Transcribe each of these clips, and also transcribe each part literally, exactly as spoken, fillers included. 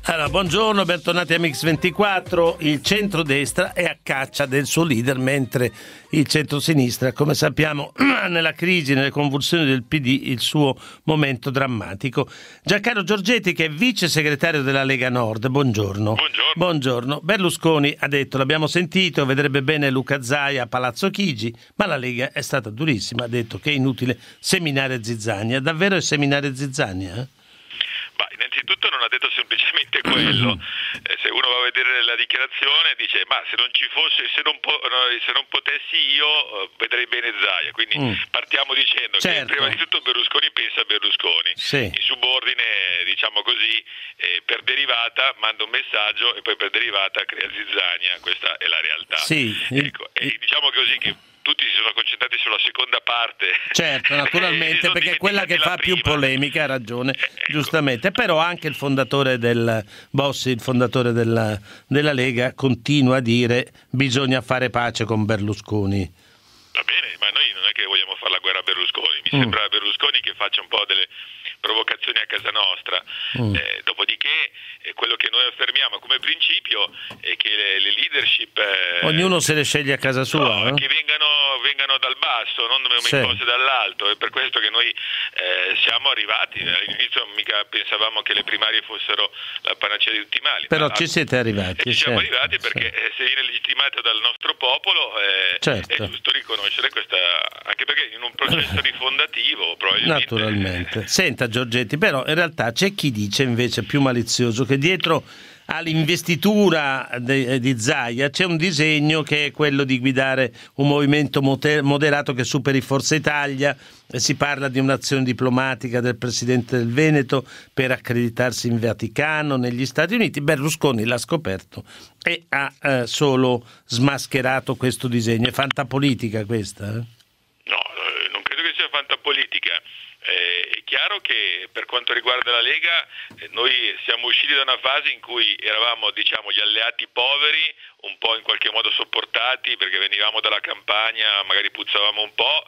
Allora, buongiorno, bentornati a Mix ventiquattro. Il centrodestra è a caccia del suo leader, mentre il centrosinistra, come sappiamo, nella crisi, nelle convulsioni del P D, il suo momento drammatico. Giancarlo Giorgetti, che è vice segretario della Lega Nord, buongiorno. Buongiorno. Buongiorno. Berlusconi ha detto, l'abbiamo sentito, vedrebbe bene Luca Zaia a Palazzo Chigi, ma la Lega è stata durissima, ha detto che è inutile seminare zizzania. Davvero è seminare zizzania? Eh? Ma innanzitutto non ha detto semplicemente quello. Eh, se uno va a vedere la dichiarazione dice ma se non ci fosse, se non, po- no, se non potessi io uh, vedrei bene Zaia, quindi mm. partiamo dicendo certo. che prima di tutto Berlusconi pensa a Berlusconi, sì. in subordine, diciamo così, eh, per derivata manda un messaggio e poi per derivata crea zizzania, questa è la realtà. Sì. Ecco, e diciamo così che tutti si sono concentrati sulla seconda parte. Certo, naturalmente, perché è quella che fa più polemica, ha ragione, eh, ecco. giustamente. Però anche il fondatore del Bossi, il fondatore della, della Lega, continua a dire bisogna fare pace con Berlusconi. Va bene, ma noi non è che vogliamo fare la guerra a Berlusconi. Mi mm. sembra Berlusconi che faccia un po' delle provocazioni a casa nostra. Mm. Eh, dopodiché eh, quello che noi affermiamo come principio è che le, le leadership eh, ognuno se le sceglie a casa sua, no, eh? che vengano, vengano dal basso, non sì. imposte dall'alto. È per questo che noi eh, siamo arrivati. All'inizio mica pensavamo che le primarie fossero la panacea di tutti i mali. Però ma, ci siete arrivati. E ci siamo certo, arrivati perché sì. eh, se viene legittimato dal nostro popolo eh, certo. è giusto riconoscere questa, anche perché in un processo rifondativo probabilmente. Naturalmente. Senta Giorgetti, però in realtà c'è chi dice invece più malizioso che dietro all'investitura de, di Zaia c'è un disegno che è quello di guidare un movimento moderato che superi Forza Italia. Si parla di un'azione diplomatica del presidente del Veneto per accreditarsi in Vaticano, negli Stati Uniti. Berlusconi l'ha scoperto e ha eh, solo smascherato questo disegno. È fantapolitica questa? Eh? No, non credo che sia fantapolitica. Eh, è chiaro che per quanto riguarda la Lega eh, noi siamo usciti da una fase in cui eravamo, diciamo, gli alleati poveri, un po' in qualche modo sopportati perché venivamo dalla campagna, magari puzzavamo un po',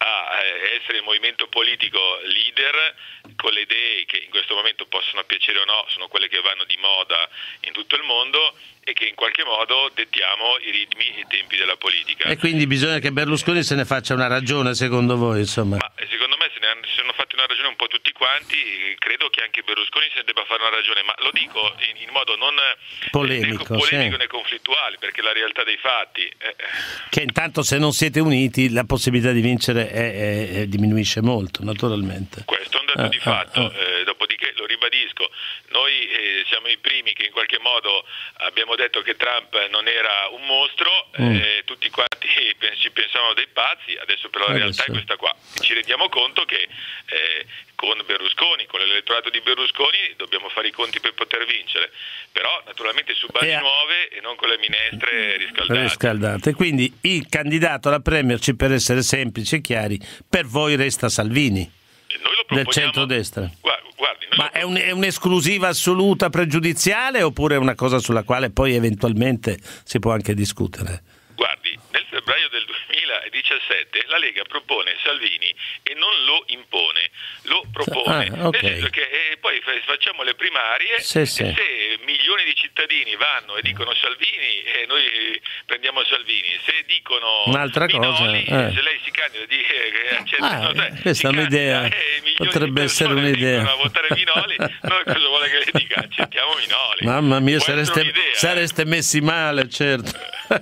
a essere il movimento politico leader con le idee che in questo momento possono piacere o no, sono quelle che vanno di moda in tutto il mondo e che in qualche modo dettiamo i ritmi e i tempi della politica. E quindi bisogna che Berlusconi se ne faccia una ragione, secondo voi, insomma? Ma secondo me se ne hanno, se hanno fatto una ragione un po' tutti quanti, credo che anche Berlusconi se ne debba fare una ragione, ma lo dico in, in modo non polemico, né, polemico sì. né conflittuale, perché la realtà dei fatti eh. che intanto se non siete uniti la possibilità di vincere è, è, è, diminuisce molto, naturalmente. Questo è un dato eh, di fatto, eh, eh, dopodiché lo ribadisco, noi eh, siamo i primi che in qualche modo abbiamo detto che Trump non era un mostro, mm. eh, tutti quanti ci pensavano dei pazzi, adesso però la adesso. realtà è questa qua, e ci rendiamo conto che eh, con Berlusconi, con l'elettorato di Berlusconi dobbiamo fare i conti per poter vincere, però naturalmente su basi e a... nuove e non con le minestre riscaldate. riscaldate. Quindi il candidato alla Premiership, per essere semplici e chiari, per voi resta Salvini, noi lo del centrodestra. Guardi, guardi, noi Ma lo... è, un, è un'esclusiva assoluta pregiudiziale oppure è una cosa sulla quale poi eventualmente si può anche discutere? Guardi, nel febbraio del duemiladiciassette la Lega propone Salvini e non lo impone, lo propone, ah, okay. nel senso che eh, poi facciamo le primarie sì, e sì. se milioni di cittadini vanno e dicono Salvini e eh, noi prendiamo Salvini, se dicono un'altra Minoli, cosa, eh. se lei si candida di eh, accettano, ah, cioè, questa è un'idea, eh, potrebbe essere un'idea. A votare Minoli, noi cosa vuole che le dica? Accettiamo Minoli. Mamma mia, Può sareste, un'idea, sareste eh. messi male, certo.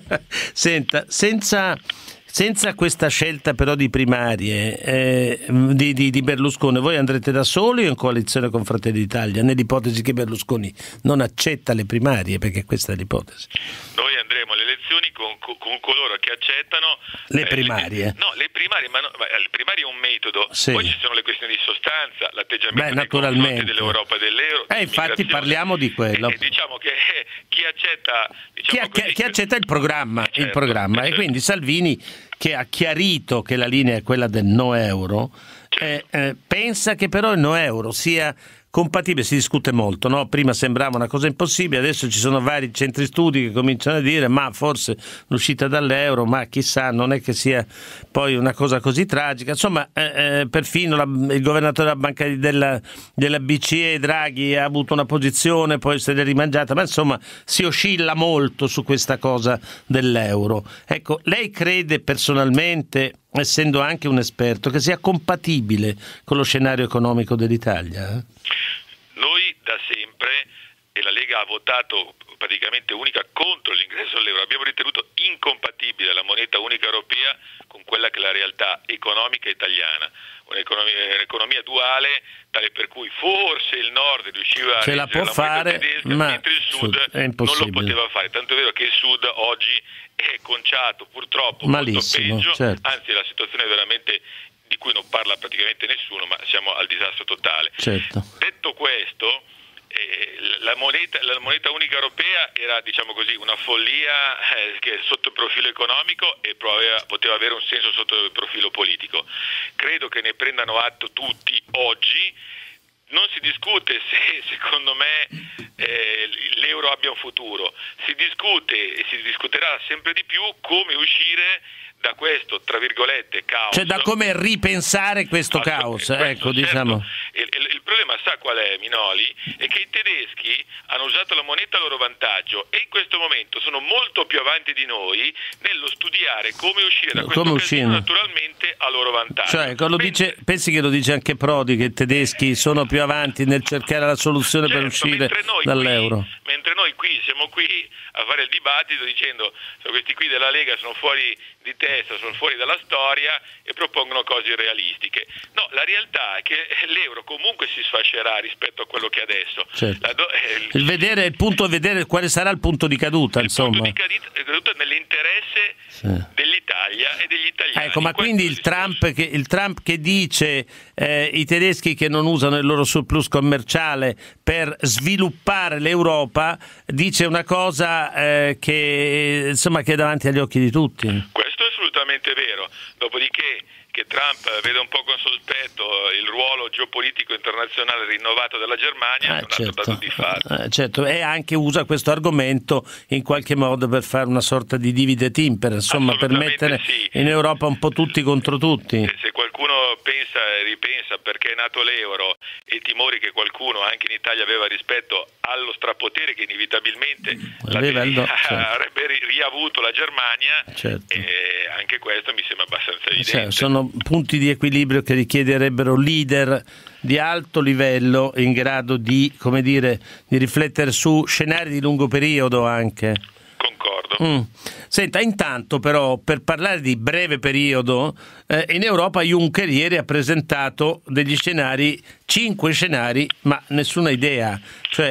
Senta, senza, senza questa scelta però di primarie eh, di, di, di Berlusconi, voi andrete da soli o in coalizione con Fratelli d'Italia, nell'ipotesi che Berlusconi non accetta le primarie, perché questa è l'ipotesi? Noi andremo alle elezioni con, con, con coloro che accettano le primarie. Eh, no, le primarie, ma, no, ma le primarie è un metodo, sì. Poi ci sono le questioni di sostanza, l'atteggiamento Beh, nei confronti dell'Europa e dell'euro. Eh, infatti parliamo di quello. E, e diciamo che eh, chi accetta diciamo chi, così, chi accetta il programma, certo, il programma certo. E quindi Salvini, che ha chiarito che la linea è quella del no euro, certo. eh, eh, pensa che però il no euro sia compatibile, si discute molto, no? Prima sembrava una cosa impossibile, adesso ci sono vari centri studi che cominciano a dire ma forse l'uscita dall'euro, ma chissà, non è che sia poi una cosa così tragica. Insomma, eh, eh, perfino la, il governatore della banca della, della B C E, Draghi, ha avuto una posizione, poi se l'è rimangiata, ma insomma si oscilla molto su questa cosa dell'euro. Ecco, lei crede personalmente, essendo anche un esperto, che sia compatibile con lo scenario economico dell'Italia? Noi da sempre, e la Lega ha votato praticamente unica contro l'ingresso all'euro, abbiamo ritenuto incompatibile la moneta unica europea con quella che è la realtà economica italiana, un'economia, un'economia duale tale per cui forse il nord riusciva Ce a la può la fare, tedesca, ma mentre il sud è non lo poteva fare, tanto è vero che il sud oggi è conciato purtroppo malissimo, molto peggio, certo. Anzi la situazione è veramente di cui non parla praticamente nessuno, ma siamo al disastro totale. Certo. Detto questo, eh, la, moneta, la moneta unica europea era, diciamo così, una follia eh, che sotto il profilo economico e poteva, poteva avere un senso sotto il profilo politico. Credo che ne prendano atto tutti oggi. Non si discute se, secondo me, eh, l'euro abbia un futuro, si discute e si discuterà sempre di più come uscire da questo, tra virgolette, caos. Cioè da come ripensare questo caos, questo, ecco, certo. diciamo. Il, il, il problema, sa qual è, Minoli? È che i tedeschi hanno usato la moneta a loro vantaggio e in questo momento sono molto più avanti di noi nello studiare come uscire da questo casino, naturalmente a loro vantaggio. Cioè, lo dice, pensi che lo dice anche Prodi, che i tedeschi sono più avanti nel cercare la soluzione certo, per uscire dall'euro? Qui, mentre noi qui siamo qui a fare il dibattito dicendo che questi qui della Lega sono fuori di testa, sono fuori dalla storia e propongono cose irrealistiche. No, la realtà è che l'euro comunque si sfascerà rispetto a quello che è adesso. Certo. La do, eh, il, il vedere il punto, vedere quale sarà il punto di caduta, il insomma. Il punto di caduta nell'interesse sì. dell'Italia e degli italiani. Ecco, ma quindi il Trump, che, il Trump che dice eh, i tedeschi che non usano il loro surplus commerciale per sviluppare l'Europa, dice una cosa eh, che insomma che è davanti agli occhi di tutti. Questo è assolutamente vero. Dopodiché che Trump vede un po' con sospetto il ruolo geopolitico internazionale rinnovato della Germania, eh, è un certo. altro dato di fatto. Eh, certo, e anche usa questo argomento in qualche modo per fare una sorta di divide timper, insomma, per mettere sì. in Europa un po' tutti contro tutti. Se, se qualcuno pensa e ripensa perché è nato l'euro e i timori che qualcuno anche in Italia aveva rispetto allo strapotere che inevitabilmente aveva il do, certo. avrebbe riavuto la Germania, certo. e anche questo mi sembra abbastanza evidente. Cioè, sono punti di equilibrio che richiederebbero leader di alto livello in grado di, come dire, di riflettere su scenari di lungo periodo anche. Concordo. Mm. Senta, intanto però, per parlare di breve periodo, eh, in Europa Juncker ieri ha presentato degli scenari, cinque scenari, ma nessuna idea. Cioè,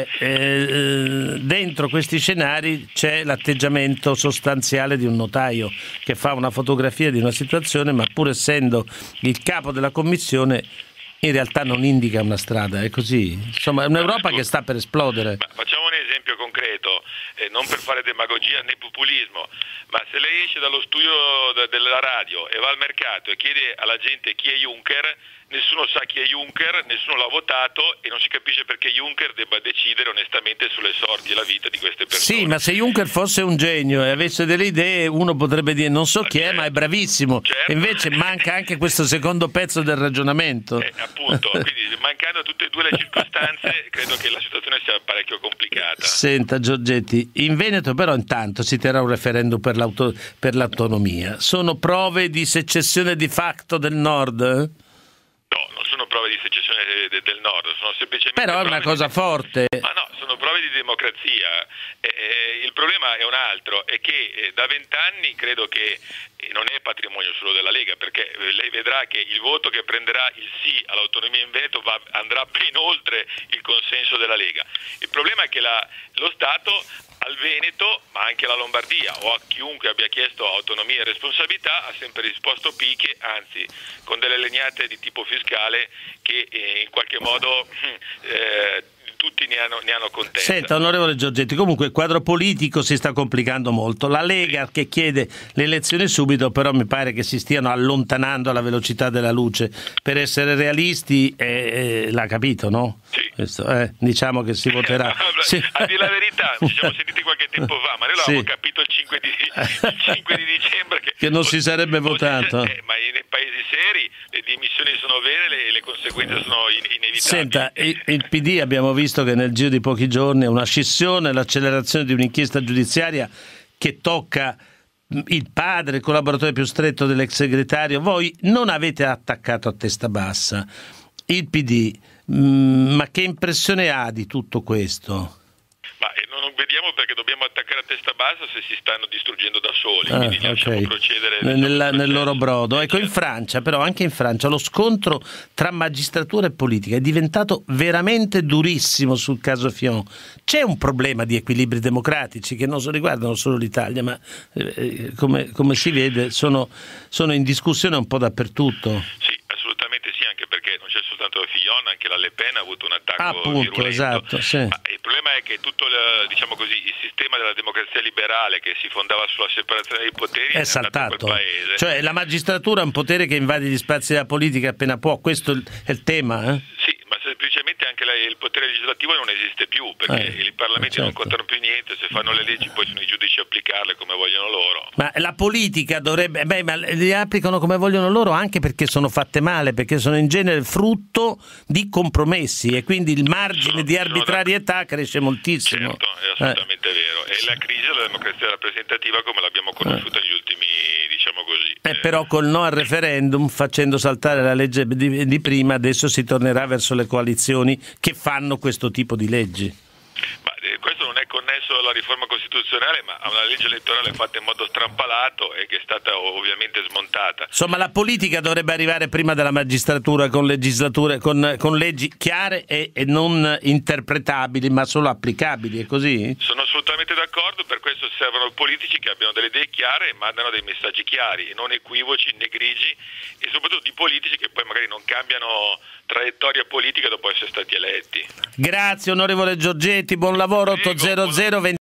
eh, dentro questi scenari c'è l'atteggiamento sostanziale di un notaio che fa una fotografia di una situazione, ma pur essendo il capo della Commissione in realtà non indica una strada, è così. Insomma, è un'Europa che sta per esplodere. Ma facciamo un esempio concreto, eh, non per fare demagogia né populismo, ma se lei esce dallo studio de- della radio e va al mercato e chiede alla gente chi è Juncker, nessuno sa chi è Juncker, nessuno l'ha votato e non si capisce perché Juncker debba decidere onestamente sulle sorti e la vita di queste persone. Sì, ma se Juncker fosse un genio e avesse delle idee, uno potrebbe dire non so chi è, ma è bravissimo. Certo. E invece manca anche questo secondo pezzo del ragionamento. Eh, appunto, quindi mancando tutte e due le circostanze, credo che la situazione sia parecchio complicata. Senta Giorgetti, in Veneto però intanto si terrà un referendum per, l'auto, per l'autonomia. Sono prove di secessione di facto del nord? No, non sono prove di secessione de- de- del nord, sono semplicemente però è una cosa di... forte. Ma no, sono prove di democrazia. Eh, eh, il problema è un altro, è che eh, da vent'anni credo che eh, non è patrimonio solo della Lega, perché eh, lei vedrà che il voto che prenderà il sì all'autonomia in Veneto va, andrà ben oltre il consenso della Lega. Il problema è che la, lo Stato al Veneto, ma anche alla Lombardia o a chiunque abbia chiesto autonomia e responsabilità ha sempre risposto picche, anzi con delle legnate di tipo fiscale che eh, in qualche modo eh, tutti ne hanno, ne hanno contezza. Senta, onorevole Giorgetti, comunque il quadro politico si sta complicando molto. La Lega sì. che chiede le elezioni subito, però mi pare che si stiano allontanando alla velocità della luce. Per essere realisti, eh, eh, l'ha capito, no? Sì. Questo, eh, diciamo che si voterà. sì. A dire la verità, ci siamo sentiti qualche tempo fa, ma noi l'avevamo sì. capito il cinque di, il cinque di dicembre che, che non si sarebbe votato. Eh, ma nei paesi seri le dimissioni sono vere, le, le conseguenze sono in, inevitabili. Senta, il, il P D abbiamo visto che nel giro di pochi giorni è una scissione, l'accelerazione di un'inchiesta giudiziaria che tocca il padre, il collaboratore più stretto dell'ex segretario. Voi non avete attaccato a testa bassa il P D, mh, ma che impressione ha di tutto questo? Ma non vediamo perché dobbiamo attaccare a testa bassa se si stanno distruggendo da soli, ah, quindi lasciamo okay. procedere nel, nel loro brodo. Ecco, in Francia, però anche in Francia lo scontro tra magistratura e politica è diventato veramente durissimo sul caso Fillon. C'è un problema di equilibri democratici che non riguardano solo l'Italia, ma eh, come, come si vede sono, sono in discussione un po' dappertutto. Sì, assolutamente sì, anche perché non c'è soltanto Fillon, anche la Le Pen ha avuto un attacco ah, appunto, virulento. Esatto, sì. Ma il problema è che tutto il, diciamo così, il sistema della democrazia liberale che si fondava sulla separazione dei poteri è, è saltato. Quel paese. Cioè la magistratura è un potere che invade gli spazi della politica appena può, questo è il tema, eh? Sì, ma semplicemente anche la, il potere legislativo non esiste più, perché eh, i parlamenti certo. non contano più niente, se fanno le leggi poi sono i giudici a applicarle come vogliono loro. Ma la politica dovrebbe, beh, ma li applicano come vogliono loro anche perché sono fatte male, perché sono in genere frutto di compromessi e quindi il margine sono, di arbitrarietà cresce moltissimo. Certo, è assolutamente eh. vero. È la crisi della democrazia rappresentativa come l'abbiamo conosciuta eh. negli ultimi, diciamo così. Eh, eh. Però col no al referendum, facendo saltare la legge di, di prima, adesso si tornerà verso le coalizioni che fanno questo tipo di leggi. Ma eh, questo non è connesso alla riforma costituzionale, ma a una legge elettorale fatta in modo strampalato e che è stata ovviamente smontata. Insomma, la politica dovrebbe arrivare prima della magistratura con legislature, con, con leggi chiare e, e non interpretabili, ma solo applicabili, è così? Sono assolutamente d'accordo, per questo servono politici che abbiano delle idee chiare e mandano dei messaggi chiari, non equivoci né grigi, e soprattutto di politici che poi magari non cambiano traiettoria politica dopo essere stati eletti. Grazie onorevole Giorgetti, buon lavoro. Otto zero zero